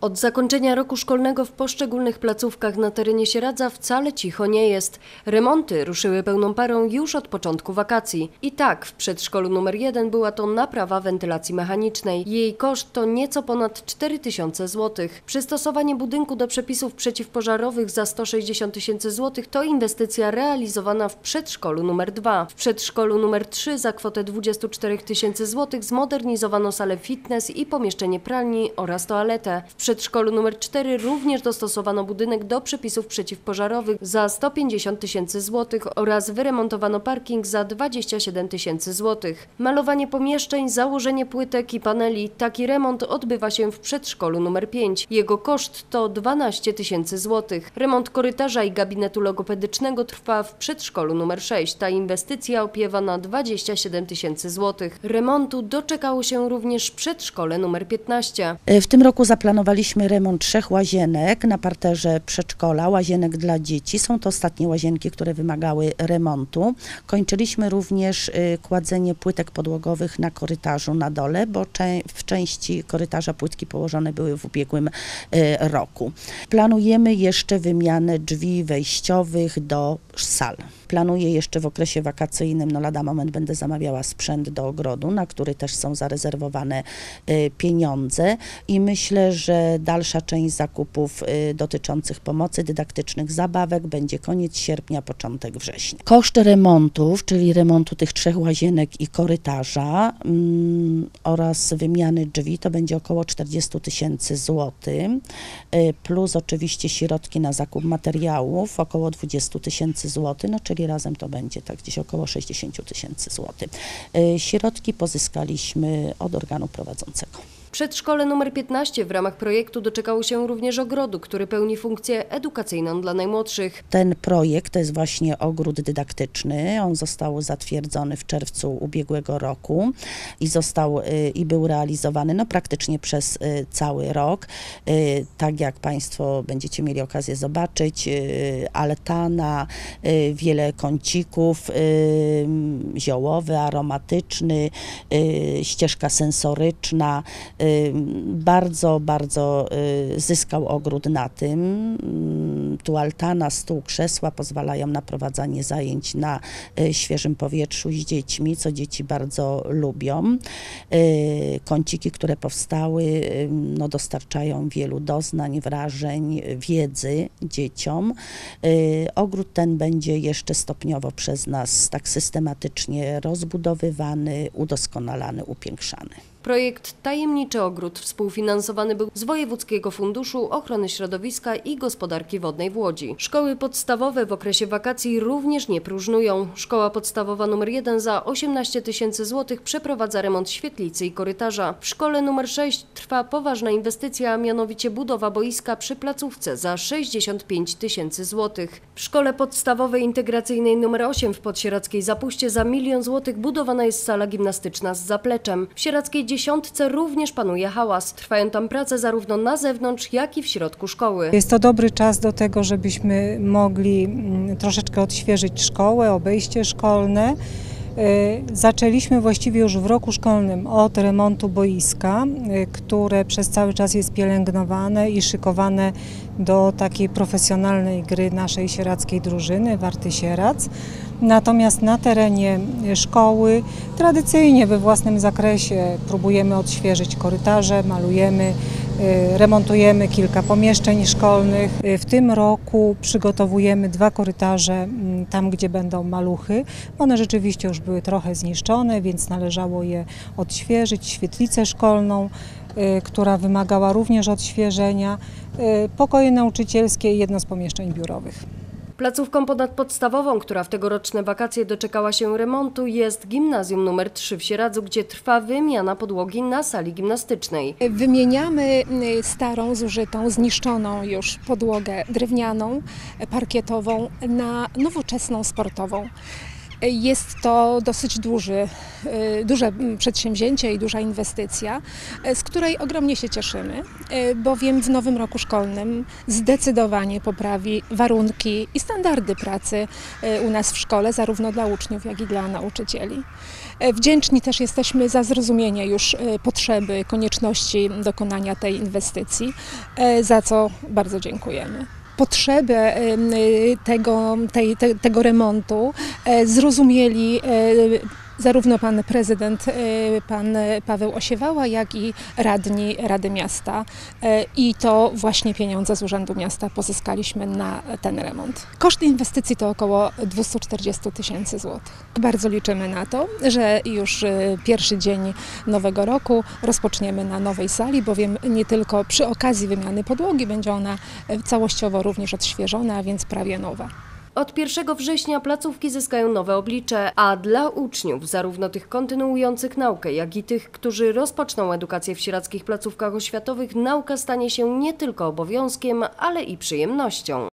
Od zakończenia roku szkolnego w poszczególnych placówkach na terenie Sieradza wcale cicho nie jest. Remonty ruszyły pełną parą już od początku wakacji. I tak w przedszkolu nr 1 była to naprawa wentylacji mechanicznej. Jej koszt to nieco ponad 4000 zł. Przystosowanie budynku do przepisów przeciwpożarowych za 160 tysięcy złotych to inwestycja realizowana w przedszkolu nr 2. W przedszkolu nr 3 za kwotę 24 tysięcy złotych zmodernizowano salę fitness i pomieszczenie pralni oraz toaletę. W przedszkolu nr 4 również dostosowano budynek do przepisów przeciwpożarowych za 150 tysięcy złotych oraz wyremontowano parking za 27 tysięcy złotych. Malowanie pomieszczeń, założenie płytek i paneli. Taki remont odbywa się w przedszkolu nr 5. Jego koszt to 12 tysięcy złotych. Remont korytarza i gabinetu logopedycznego trwa w przedszkolu nr 6. Ta inwestycja opiewa na 27 tysięcy złotych. Remontu doczekało się również przedszkole nr 15. W tym roku zaplanowaliśmy remont 3 łazienek na parterze przedszkola, łazienek dla dzieci. Są to ostatnie łazienki, które wymagały remontu. Kończyliśmy również kładzenie płytek podłogowych na korytarzu na dole, bo w części korytarza płytki położone były w ubiegłym roku. Planujemy jeszcze wymianę drzwi wejściowych do sal. Planuję jeszcze w okresie wakacyjnym, lada moment będę zamawiała sprzęt do ogrodu, na który też są zarezerwowane pieniądze i myślę, że dalsza część zakupów dotyczących pomocy dydaktycznych, zabawek będzie koniec sierpnia, początek września. Koszt remontów, czyli remontu tych 3 łazienek i korytarza oraz wymiany drzwi to będzie około 40 tysięcy złotych, plus oczywiście środki na zakup materiałów około 20 tysięcy złotych, czyli razem to będzie tak gdzieś około 60 tysięcy złotych. Środki pozyskaliśmy od organu prowadzącego. W przedszkole nr 15 w ramach projektu doczekało się również ogrodu, który pełni funkcję edukacyjną dla najmłodszych. Ten projekt to jest właśnie ogród dydaktyczny. On został zatwierdzony w czerwcu ubiegłego roku i był realizowany praktycznie przez cały rok. Tak jak Państwo będziecie mieli okazję zobaczyć, altana, wiele kącików, ziołowy, aromatyczny, ścieżka sensoryczna. Bardzo zyskał ogród na tym. Tu altana, stół, krzesła pozwalają na prowadzenie zajęć na świeżym powietrzu z dziećmi, co dzieci bardzo lubią. Kąciki, które powstały, dostarczają wielu doznań, wrażeń, wiedzy dzieciom. Ogród ten będzie jeszcze stopniowo przez nas tak systematycznie rozbudowywany, udoskonalany, upiększany. Projekt Tajemniczy Ogród współfinansowany był z Wojewódzkiego Funduszu Ochrony Środowiska i Gospodarki Wodnej w Łodzi. Szkoły podstawowe w okresie wakacji również nie próżnują. Szkoła podstawowa nr 1 za 18 tysięcy złotych przeprowadza remont świetlicy i korytarza. W szkole nr 6 trwa poważna inwestycja, a mianowicie budowa boiska przy placówce za 65 tysięcy złotych. W szkole podstawowej integracyjnej nr 8 w Podsieradzkiej Zapuście za 1 000 000 złotych budowana jest sala gimnastyczna z zapleczem. W Sieradzkiej Dziesiątce również panuje hałas. Trwają tam prace zarówno na zewnątrz, jak i w środku szkoły. Jest to dobry czas do tego, żebyśmy mogli troszeczkę odświeżyć szkołę, obejście szkolne. Zaczęliśmy właściwie już w roku szkolnym od remontu boiska, które przez cały czas jest pielęgnowane i szykowane do takiej profesjonalnej gry naszej sieradzkiej drużyny, Warty Sieradz. Natomiast na terenie szkoły tradycyjnie we własnym zakresie próbujemy odświeżyć korytarze, malujemy, remontujemy kilka pomieszczeń szkolnych. W tym roku przygotowujemy 2 korytarze tam, gdzie będą maluchy. One rzeczywiście już były trochę zniszczone, więc należało je odświeżyć. Świetlicę szkolną, która wymagała również odświeżenia, pokoje nauczycielskie i jedno z pomieszczeń biurowych. Placówką ponadpodstawową, która w tegoroczne wakacje doczekała się remontu, jest Gimnazjum nr 3 w Sieradzu, gdzie trwa wymiana podłogi na sali gimnastycznej. Wymieniamy starą, zużytą, zniszczoną już podłogę drewnianą, parkietową na nowoczesną, sportową. Jest to dosyć duże przedsięwzięcie i duża inwestycja, z której ogromnie się cieszymy, bowiem w nowym roku szkolnym zdecydowanie poprawi warunki i standardy pracy u nas w szkole, zarówno dla uczniów, jak i dla nauczycieli. Wdzięczni też jesteśmy za zrozumienie już potrzeby, konieczności dokonania tej inwestycji, za co bardzo dziękujemy. Potrzebę tego remontu zrozumieli zarówno pan prezydent, pan Paweł Osiewała, jak i radni Rady Miasta. I to właśnie pieniądze z Urzędu Miasta pozyskaliśmy na ten remont. Koszt inwestycji to około 240 000 złotych. Bardzo liczymy na to, że już pierwszy dzień nowego roku rozpoczniemy na nowej sali, bowiem nie tylko przy okazji wymiany podłogi będzie ona całościowo również odświeżona, a więc prawie nowa. Od 1 września placówki zyskają nowe oblicze, a dla uczniów, zarówno tych kontynuujących naukę, jak i tych, którzy rozpoczną edukację w sierackich placówkach oświatowych, nauka stanie się nie tylko obowiązkiem, ale i przyjemnością.